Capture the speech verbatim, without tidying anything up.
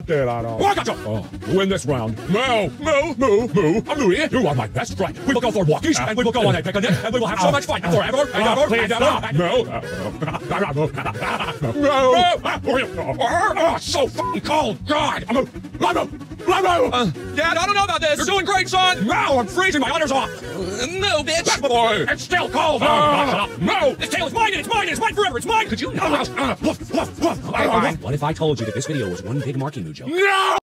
Get out of. Oh, I gotcha. Oh, you win this round. Moo, moo, moo, moo. I'm Louie. You are my best friend. We will go for walkies, and we will go on a picnic, and we will have so much fun forever and ever and ever. Moo. Moo. Oh, so fucking cold. God. I'm a. I'm a. Uh, Dad, I don't know about this. You're doing great, son. No, I'm freezing my udders off. Uh, no, bitch. That's my boy. It's still cold. Uh, no. This tail is mine, and it's mine, and it's mine forever. It's mine. Could you not? Woof, woof, woof. What if I told you that this video was one big Marky Moo joke? No!